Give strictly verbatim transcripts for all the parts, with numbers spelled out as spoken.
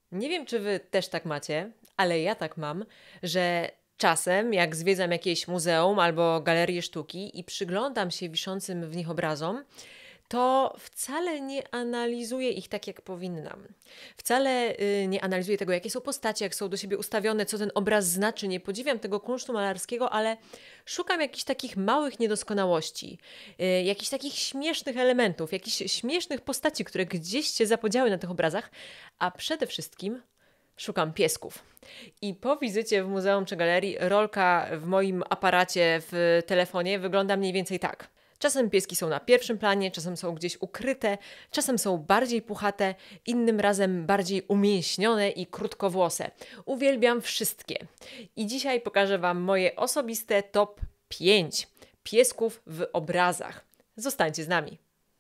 Nie wiem, czy wy też tak macie, ale ja tak mam, że czasem, jak zwiedzam jakieś muzeum albo galerię sztuki i przyglądam się wiszącym w nich obrazom, to wcale nie analizuję ich tak, jak powinnam. Wcale y, nie analizuję tego, jakie są postacie, jak są do siebie ustawione, co ten obraz znaczy. Nie podziwiam tego kunsztu malarskiego, ale szukam jakichś takich małych niedoskonałości, y, jakichś takich śmiesznych elementów, jakichś śmiesznych postaci, które gdzieś się zapodziały na tych obrazach, a przede wszystkim szukam piesków. I po wizycie w muzeum czy galerii rolka w moim aparacie w telefonie wygląda mniej więcej tak. Czasem pieski są na pierwszym planie, czasem są gdzieś ukryte, czasem są bardziej puchate, innym razem bardziej umięśnione i krótkowłose. Uwielbiam wszystkie. I dzisiaj pokażę Wam moje osobiste top pięć piesków w obrazach. Zostańcie z nami.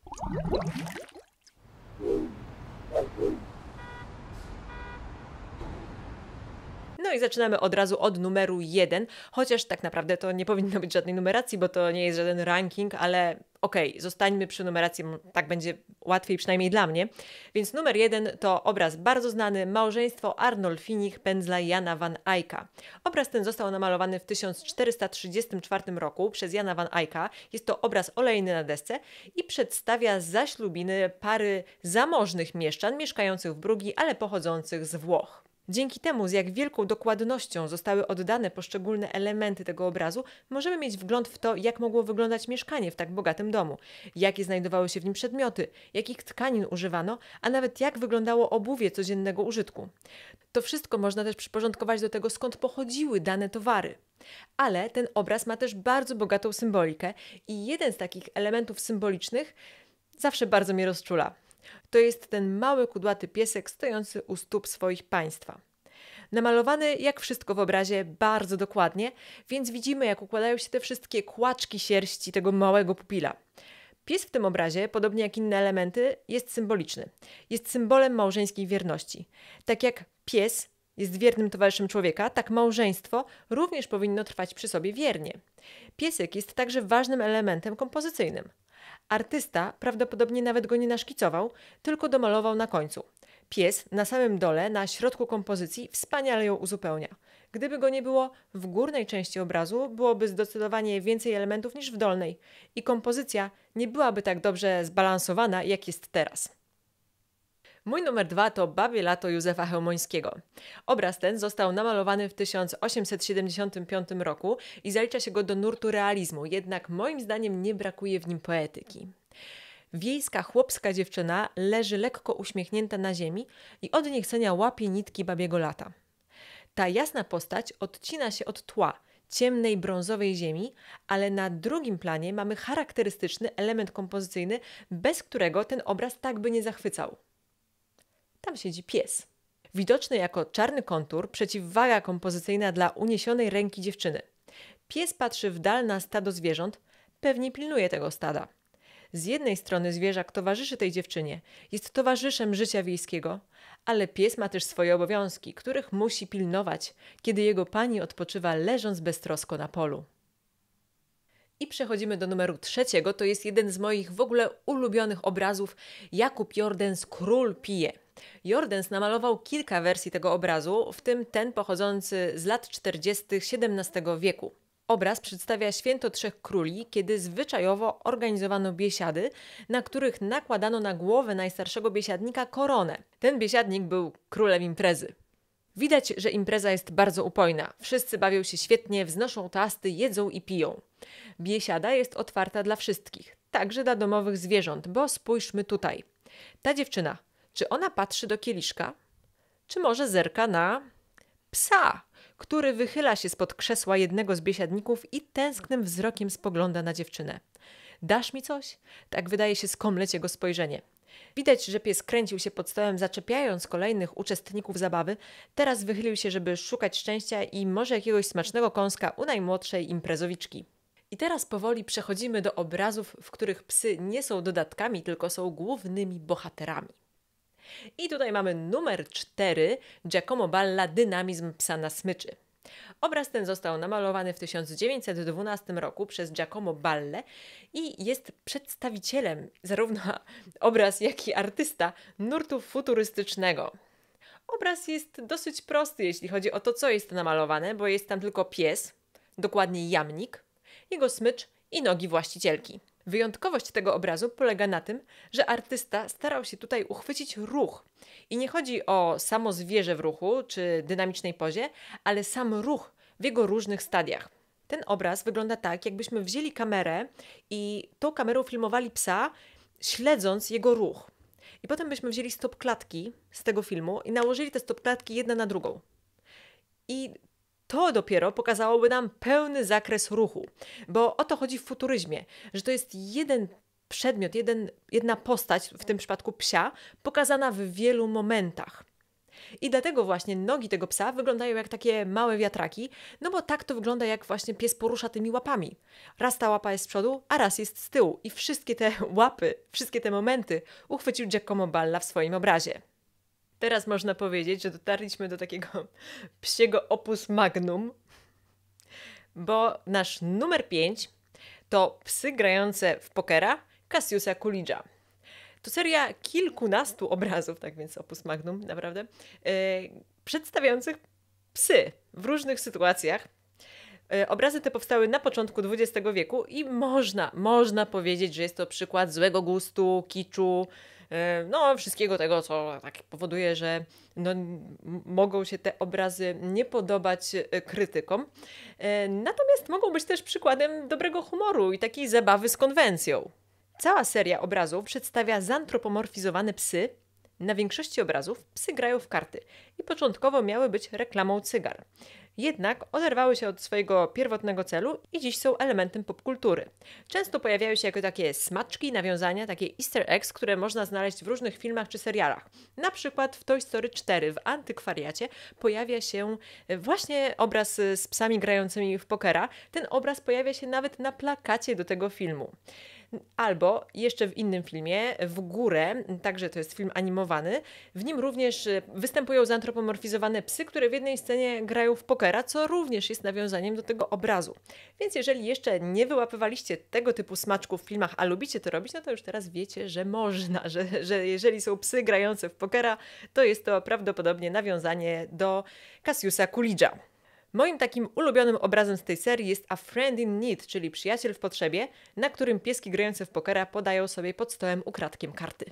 No i zaczynamy od razu od numeru jeden, chociaż tak naprawdę to nie powinno być żadnej numeracji, bo to nie jest żaden ranking, ale okej, okay, zostańmy przy numeracji, tak będzie łatwiej przynajmniej dla mnie. Więc numer jeden to obraz bardzo znany, Małżeństwo Arnolfinich pędzla Jana van Eycka. Obraz ten został namalowany w tysiąc czterysta trzydziestym czwartym roku przez Jana van Eycka. Jest to obraz olejny na desce i przedstawia zaślubiny pary zamożnych mieszczan mieszkających w Brugi, ale pochodzących z Włoch. Dzięki temu, z jak wielką dokładnością zostały oddane poszczególne elementy tego obrazu, możemy mieć wgląd w to, jak mogło wyglądać mieszkanie w tak bogatym domu, jakie znajdowały się w nim przedmioty, jakich tkanin używano, a nawet jak wyglądało obuwie codziennego użytku. To wszystko można też przyporządkować do tego, skąd pochodziły dane towary. Ale ten obraz ma też bardzo bogatą symbolikę i jeden z takich elementów symbolicznych zawsze bardzo mnie rozczula. To jest ten mały, kudłaty piesek stojący u stóp swoich państwa. Namalowany, jak wszystko w obrazie, bardzo dokładnie, więc widzimy, jak układają się te wszystkie kłaczki sierści tego małego pupila. Pies w tym obrazie, podobnie jak inne elementy, jest symboliczny. Jest symbolem małżeńskiej wierności. Tak jak pies jest wiernym towarzyszem człowieka, tak małżeństwo również powinno trwać przy sobie wiernie. Piesek jest także ważnym elementem kompozycyjnym. Artysta prawdopodobnie nawet go nie naszkicował, tylko domalował na końcu. Pies na samym dole, na środku kompozycji, wspaniale ją uzupełnia. Gdyby go nie było, w górnej części obrazu byłoby zdecydowanie więcej elementów niż w dolnej i kompozycja nie byłaby tak dobrze zbalansowana, jak jest teraz. Mój numer dwa to Babie lato Józefa Chełmońskiego. Obraz ten został namalowany w tysiąc osiemset siedemdziesiątym piątym roku i zalicza się go do nurtu realizmu, jednak moim zdaniem nie brakuje w nim poetyki. Wiejska chłopska dziewczyna leży lekko uśmiechnięta na ziemi i od niechcenia łapie nitki babiego lata. Ta jasna postać odcina się od tła, ciemnej brązowej ziemi, ale na drugim planie mamy charakterystyczny element kompozycyjny, bez którego ten obraz tak by nie zachwycał. Tam siedzi pies. Widoczny jako czarny kontur, przeciwwaga kompozycyjna dla uniesionej ręki dziewczyny. Pies patrzy w dal na stado zwierząt, pewnie pilnuje tego stada. Z jednej strony zwierzak towarzyszy tej dziewczynie, jest towarzyszem życia wiejskiego, ale pies ma też swoje obowiązki, których musi pilnować, kiedy jego pani odpoczywa leżąc beztrosko na polu. I przechodzimy do numeru trzeciego, to jest jeden z moich w ogóle ulubionych obrazów, Jakub Jordens Król pije. Jordens namalował kilka wersji tego obrazu, w tym ten pochodzący z lat czterdziestych siedemnastego wieku. Obraz przedstawia święto Trzech Króli, kiedy zwyczajowo organizowano biesiady, na których nakładano na głowę najstarszego biesiadnika koronę. Ten biesiadnik był królem imprezy. Widać, że impreza jest bardzo upojna. Wszyscy bawią się świetnie, wznoszą toasty, jedzą i piją. Biesiada jest otwarta dla wszystkich, także dla domowych zwierząt, bo spójrzmy tutaj. Ta dziewczyna, czy ona patrzy do kieliszka? Czy może zerka na psa, który wychyla się spod krzesła jednego z biesiadników i tęsknym wzrokiem spogląda na dziewczynę? Dasz mi coś? Tak wydaje się skomleć jego spojrzenie. Widać, że pies kręcił się pod stołem, zaczepiając kolejnych uczestników zabawy. Teraz wychylił się, żeby szukać szczęścia i może jakiegoś smacznego kąska u najmłodszej imprezowiczki. I teraz powoli przechodzimy do obrazów, w których psy nie są dodatkami, tylko są głównymi bohaterami. I tutaj mamy numer cztery, Giacomo Balla, Dynamizm psa na smyczy. Obraz ten został namalowany w tysiąc dziewięćset dwunastym roku przez Giacomo Ballę i jest przedstawicielem, zarówno obraz jak i artysta, nurtu futurystycznego. Obraz jest dosyć prosty, jeśli chodzi o to, co jest namalowane, bo jest tam tylko pies, dokładnie jamnik, jego smycz i nogi właścicielki. Wyjątkowość tego obrazu polega na tym, że artysta starał się tutaj uchwycić ruch. I nie chodzi o samo zwierzę w ruchu czy dynamicznej pozie, ale sam ruch w jego różnych stadiach. Ten obraz wygląda tak, jakbyśmy wzięli kamerę i tą kamerą filmowali psa, śledząc jego ruch. I potem byśmy wzięli stopklatki z tego filmu i nałożyli te stopklatki jedna na drugą. I to dopiero pokazałoby nam pełny zakres ruchu, bo o to chodzi w futuryzmie, że to jest jeden przedmiot, jeden, jedna postać, w tym przypadku psia, pokazana w wielu momentach. I dlatego właśnie nogi tego psa wyglądają jak takie małe wiatraki, no bo tak to wygląda, jak właśnie pies porusza tymi łapami. Raz ta łapa jest z przodu, a raz jest z tyłu. I wszystkie te łapy, wszystkie te momenty uchwycił Giacomo Balla w swoim obrazie. Teraz można powiedzieć, że dotarliśmy do takiego psiego opus magnum, bo nasz numer pięć to Psy grające w pokera Cassiusa Coolidge'a. To seria kilkunastu obrazów, tak więc opus magnum, naprawdę, yy, przedstawiających psy w różnych sytuacjach. Yy, obrazy te powstały na początku dwudziestego wieku i można, można powiedzieć, że jest to przykład złego gustu, kiczu, yy, no wszystkiego tego, co tak powoduje, że no, m- mogą się te obrazy nie podobać yy, krytykom. Yy, natomiast mogą być też przykładem dobrego humoru i takiej zabawy z konwencją. Cała seria obrazów przedstawia zantropomorfizowane psy. Na większości obrazów psy grają w karty i początkowo miały być reklamą cygar. Jednak oderwały się od swojego pierwotnego celu i dziś są elementem popkultury. Często pojawiają się jako takie smaczki, nawiązania, takie easter eggs, które można znaleźć w różnych filmach czy serialach. Na przykład w Toy Story cztery w Antykwariacie pojawia się właśnie obraz z psami grającymi w pokera. Ten obraz pojawia się nawet na plakacie do tego filmu. Albo jeszcze w innym filmie, W górę, także to jest film animowany, w nim również występują zantropomorfizowane psy, które w jednej scenie grają w pokera, co również jest nawiązaniem do tego obrazu. Więc jeżeli jeszcze nie wyłapywaliście tego typu smaczków w filmach, a lubicie to robić, no to już teraz wiecie, że można, że, że jeżeli są psy grające w pokera, to jest to prawdopodobnie nawiązanie do Cassiusa Coolidge'a. Moim takim ulubionym obrazem z tej serii jest A Friend in Need, czyli przyjaciel w potrzebie, na którym pieski grające w pokera podają sobie pod stołem ukradkiem karty.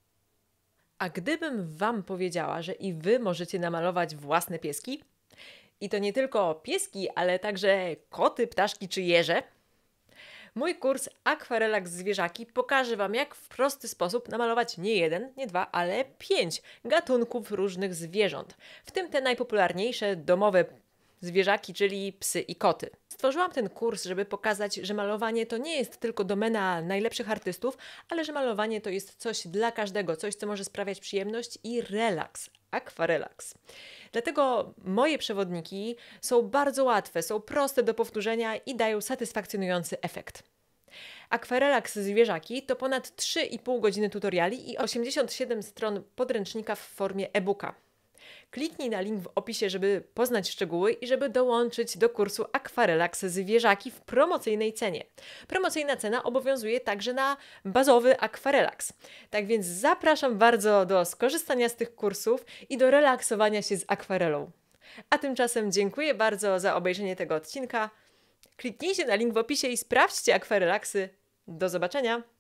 A gdybym wam powiedziała, że i wy możecie namalować własne pieski, i to nie tylko pieski, ale także koty, ptaszki czy jeże, mój kurs Aquarelax Zwierzaki pokaże wam, jak w prosty sposób namalować nie jeden, nie dwa, ale pięć gatunków różnych zwierząt, w tym te najpopularniejsze domowe zwierzaki, czyli psy i koty. Stworzyłam ten kurs, żeby pokazać, że malowanie to nie jest tylko domena najlepszych artystów, ale że malowanie to jest coś dla każdego, coś, co może sprawiać przyjemność i relaks, aquarelax. Dlatego moje przewodniki są bardzo łatwe, są proste do powtórzenia i dają satysfakcjonujący efekt. Aquarelax Zwierzaki to ponad trzy i pół godziny tutoriali i osiemdziesiąt siedem stron podręcznika w formie e-booka. Kliknij na link w opisie, żeby poznać szczegóły i żeby dołączyć do kursu Aquarelax Zwierzaki w promocyjnej cenie. Promocyjna cena obowiązuje także na bazowy Aquarelax. Tak więc zapraszam bardzo do skorzystania z tych kursów i do relaksowania się z akwarelą. A tymczasem dziękuję bardzo za obejrzenie tego odcinka. Kliknijcie na link w opisie i sprawdźcie Aquarelaxy. Do zobaczenia!